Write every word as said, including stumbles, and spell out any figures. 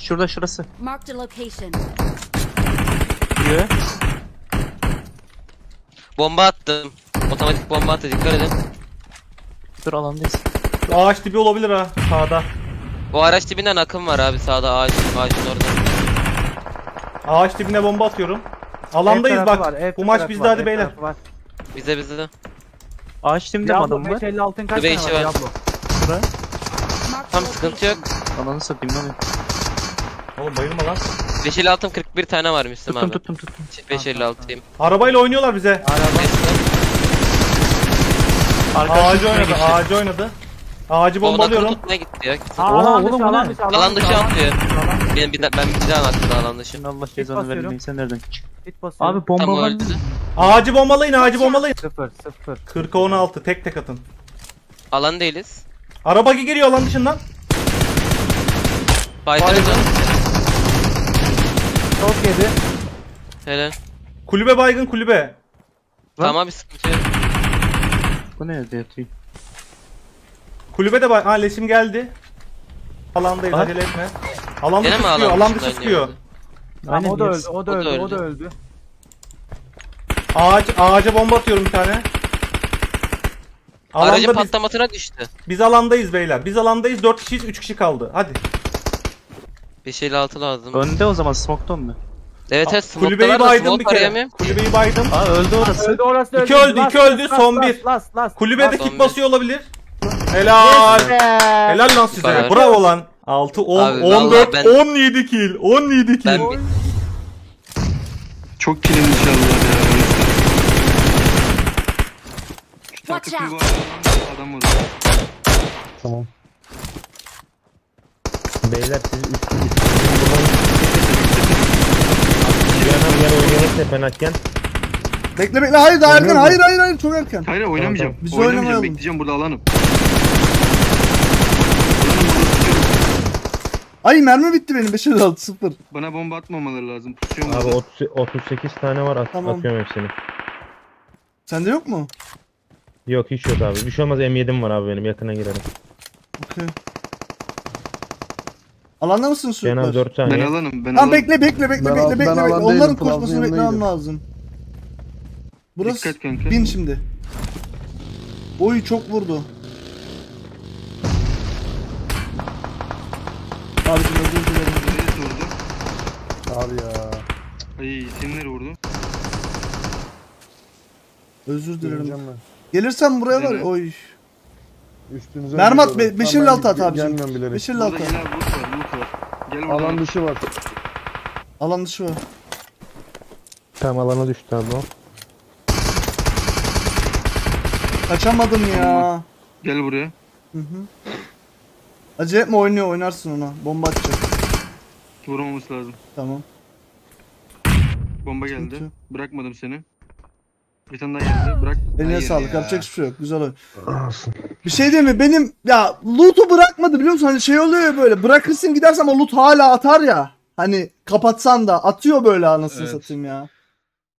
Şurada şurası. Marked a location. Diyor. Bomba attım. Otomatik bomba attı, dikkat edin. Dur alandayız. Ağaç dibi olabilir ha sağda. Bu araç dibinden akım var abi, sağda ağaç, ağacın orada. Ağaç dibine bomba atıyorum. Alandayız bak. Var, bu maç bizde, hadi beyler. Bize bize. Ağaç dibinde mi adam var? beş elli altın kaç tane var var? Diablo? Buraya. Tam sıkıntı yok. Ananı satayım lan. Oğlum bayılma lan. beş elli altım kırk bir tane var Müslüm Tuttum abi. tuttum tuttum. beş elli altıyım. Arabayla oynuyorlar bize. Ağacı oynadı, ağacı oynadı. Ağacı bombalıyorum. Tutmaya gitti ya. Aa, Oha, alan dışı, oğlum, alan ne? dışı, Alan dışı atıyor. Benim bir, ben bir daha attım alan dışı. Şimdi Allah cezanı basıyorum. vermeyin, sen nereden çık? Hit basıyorum. Abi bomba Tam var. öldü. Ağacı bombalayın, ağacı bombalayın. sıfır sıfır. kırka on altı tek tek atın. Alan değiliz. Araba geliyor alan dışından. Baytarız. Çok yedi. Helal. Kulübe baygın, kulübe. Tamam, bir sıkıntı yok. Bu nerede yatıyor? Kulübe de bay... Ha, leşim geldi. Alandayız, Ha? acele etme. Alan dışı Gene mi sıkıyor, alan alan dışı dışından sıkıyor. geldi? Tamam, Aynen, o da yes. öldü, o da O da öldü, o da öldü. öldü. Ağaç, ağaca bomba atıyorum bir tane. Aracın Alanda biz, patlamasına düştü. biz alandayız beyler. Biz alandayız, dört kişiyiz, üç kişi kaldı. Hadi. beş elli altı lazım. Önde o zaman, smoke'tan mı? Evet evet, Kulübeyi smoke'talar da baydım bir smoke kere. arayamıyorum. Kulübeyi baydım. Aa öldü orası. Öldü orası öldü. İki öldü, Last, iki öldü, last, son last, bir. Last, last. Kulübede Son kick bir. basıyor olabilir. Helal. Yes be. Helal lan size. Süper. Bravo lan. altı, on, Abi, on dört, vallahi ben- on yedi kill. on yedi kill. Ben bir... Çok kilin inşallah ya. Şu Watch takıp bir out. var ya, adam var. Tamam. Beyler siz üst üst Yana yana oynayalım hep ben hakken. Bekle bekle, hayır daha erken, hayır hayır hayır çok erken. Hayır oynamayacağım. Biz Oynamayacağım, oynamayalım. bekleyeceğim burada alanım. Ay mermi bitti benim, beş elli altı sıfır. Bana bomba atmamaları lazım. Pusuyorum Abi burada. otuz, otuz sekiz tane var at, Tamam. atıyorum hepsini. Sende yok mu? Yok hiç yok abi. Bir şey olmaz, M yedi'm var abi benim, yakına girelim. Okey. Alanda mısın Cenab çocuklar? dört Ben saniye. alanım. Ben Tamam alanım. bekle bekle bekle Ben bekle al- bekle. ben bekle. alandaydım, Onların Plaza'nın koşmasını beklemem yanındaydım. lazım. Burası Dikkat kanka. bin şimdi. Oy çok vurdu. Abicim özür dilerim. Neresi vurdu? Abi ya. Ay seni nereye vurdu? Özür dilerim. Geleceğim ben. Gelirsen buraya var ya, Nereye? oy. Üstünüze Mermi at, geliyorum. be- beş Tamam, elli altı ben at abicim. Gelmiyorum bilerek. beş elli Burada altı. yine loot var, loot var. Gel buradan. Alan dışı var. Alan dışı var. Tamam, alana düştü abi o. Kaçamadım ya. Gel buraya. Hı hı. Acele etme, oynuyor, oynarsın ona. Bomba atacak. Vurmaması lazım. Tamam. Bomba geldi. Sıkıntı yok. Bırakmadım seni. Bir tane daha geldi. Bırak. Eline Hayır sağlık, ya. yapacak hiçbir şey yok. Güzel oyun. Bir şey değil mi? Benim ya loot'u bırakmadı biliyor musun? Hani şey oluyor ya, böyle bırakırsın gidersen ama loot hala atar ya. Hani kapatsan da atıyor böyle, anasını Evet. satayım ya.